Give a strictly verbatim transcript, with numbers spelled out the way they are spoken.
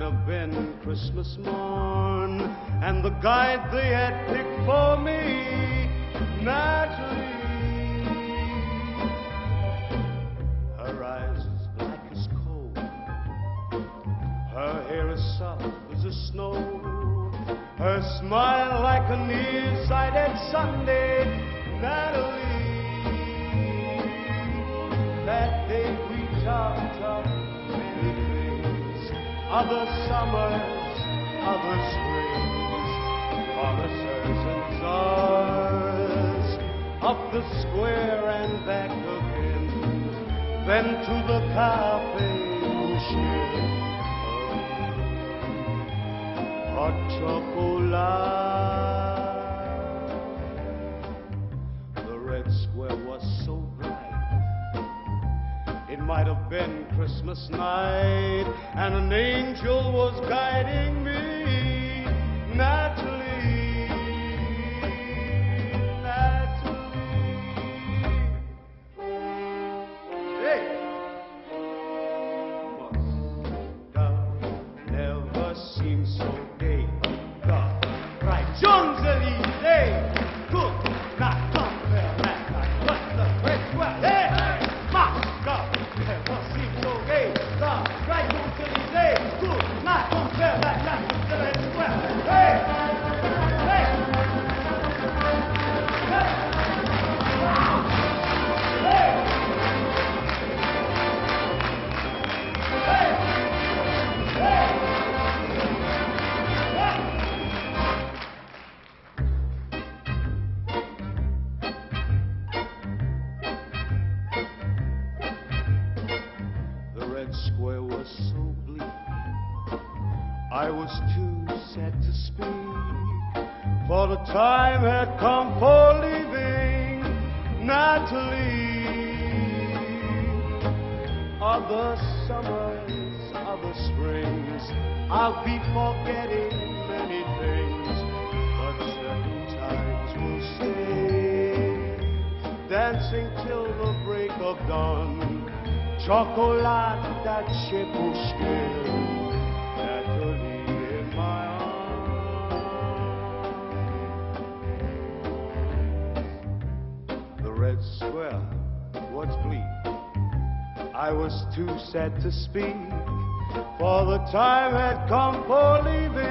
have been Christmas morn, and the guide they had picked for me, Natalie. Her eyes as black as coal, her hair as soft as the snow, her smile like a near-sighted Sunday, Natalie. That day we talked of many things, other summers, other springs, promises and stars, up the square and back again, then to the Café Boucher. Hot chocolate. The red square was so bright, it might have been Christmas night, and an angel was guiding me, Natalie, Natalie. Hey! Must have never seemed so gay, God, right? Champs-Élysées, could not compare that night, but the red square, hey! Must have never seemed so gay, God, right? Champs-Élysées, could not compare that night with the red square, hey! Hey! Hey! Hey! Hey! The red square was so bleak, I was too sad to speak, for the time had come for leaving, Natalie. Other summers, other springs, I'll be forgetting many things, but certain times will stay, dancing till the break of dawn. Chocolate that chez Boucher, Natalie in my arms. The red square was bleak, I was too sad to speak, for the time had come for leaving.